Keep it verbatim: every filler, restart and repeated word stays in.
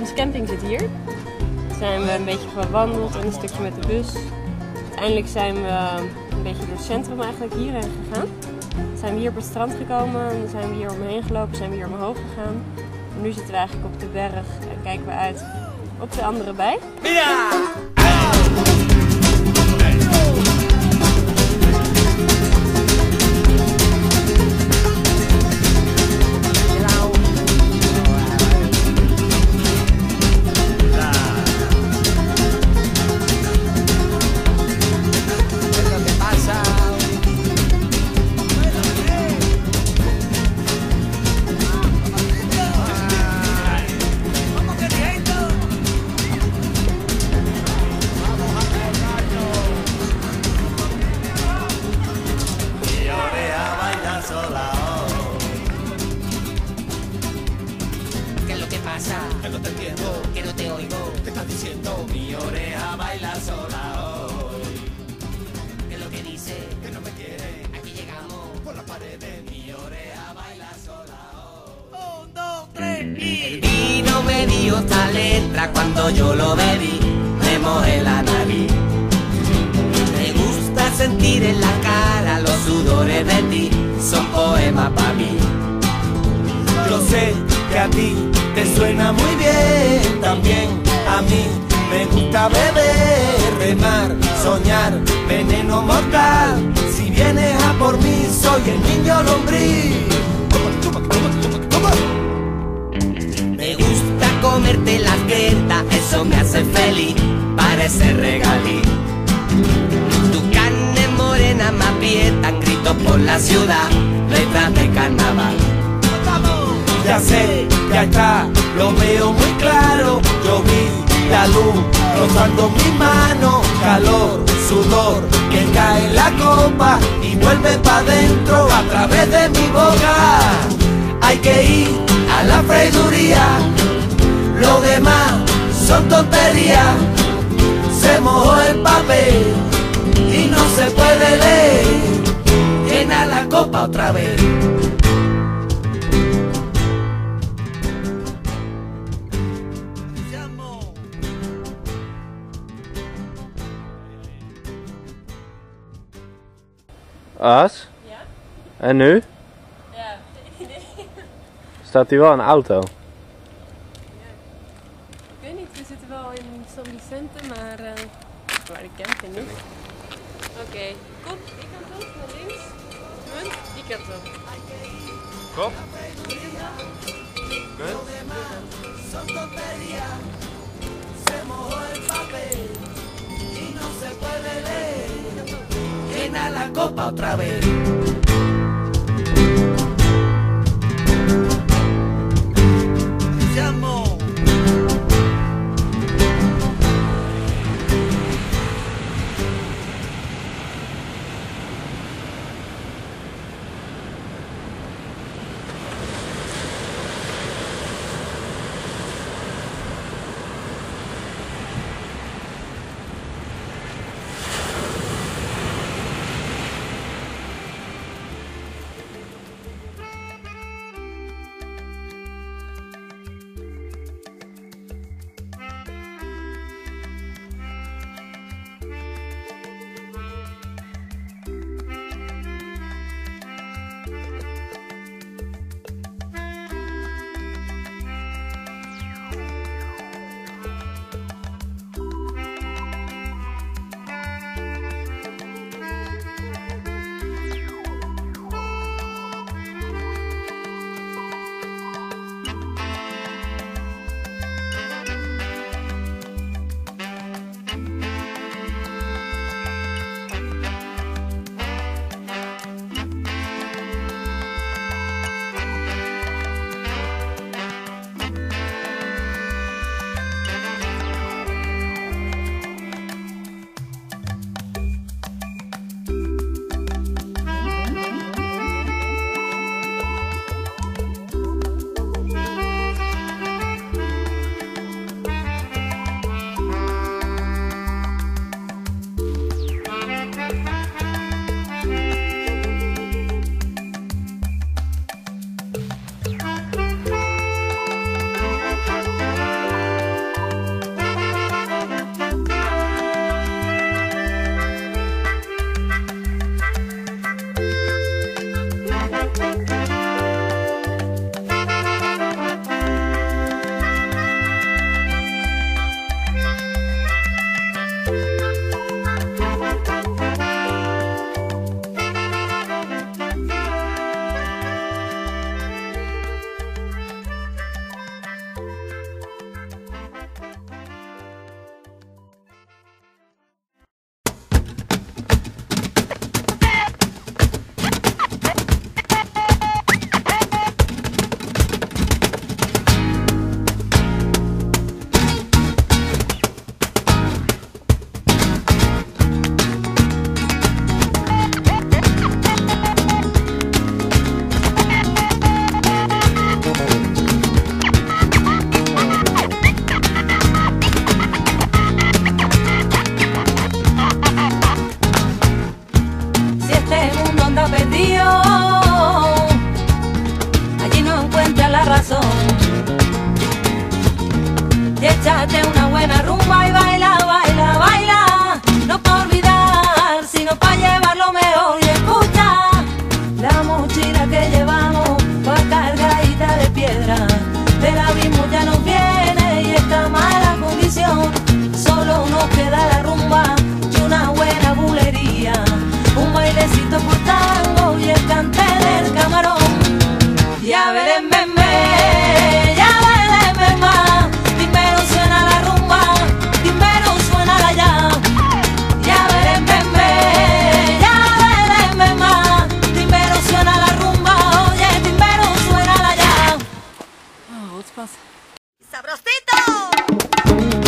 Onze camping zit hier. Zijn we een beetje gewandeld en een stukje met de bus. Uiteindelijk zijn we een beetje door het centrum eigenlijk hierheen gegaan. Zijn we hier op het strand gekomen en dan zijn we hier omheen gelopen, zijn we hier omhoog gegaan. En nu zitten we eigenlijk op de berg en kijken we uit op de andere bij. Ja! Que no te entiendo, que no te oigo, te estás diciendo mi oreja baila sola hoy. Que lo que dice, que no me quiere, aquí llegamos por las paredes, mi oreja baila sola hoy. Un, dos, tres y... El vino me dio esta letra cuando yo lo bebí, me mojé la nariz. Me gusta sentir en la cara los sudores de ti, son poemas para mí. Yo sé que a ti te suena muy bien, también a mí me gusta beber, remar, soñar, veneno mortal. Si vienes a por mí, soy el niño lombriz. Me gusta comerte la creta, eso me hace feliz, parece regalí. Tu carne morena me aprietan, gritos por la ciudad, letras de carnaval. Ya sé, ya está, lo veo muy claro. Yo vi la luz rozando mi mano, calor, sudor que cae en la copa y vuelve pa' dentro a través de mi boca. Hay que ir a la freiduría, lo demás son tonterías. Se mojó el papel y no se puede leer. Llena la copa otra vez. As? Ja? En nu? Ja, geen idee. Staat hier wel een auto? Ja. Ik weet niet, we zitten wel in San Vicente, maar uh, waar de camping niet. Oké, okay. Kom, die kant op, naar links. Munt, die kant op. Kom. Die kant op. Munt. Llena la copa otra vez. Llamo. buena rumba y baila, baila, baila. No pa' olvidar, sino pa' llevar lo mejor. Y escucha la mochila que llevamos, va cargadita de piedra. Del abismo ya nos viene y esta mala condición. Solo nos queda la rumba y una buena bulería. Un bailecito por tango y el cante del camarón. Ya veré, me, me, ya veré, me, ma. Primero suena la rumba, primero suena la ya. Ya veré, me, me, ya veré, me, ma. Primero suena la rumba, oye, primero suena la ya. Oh, wat is dat? ¡Sabrosito!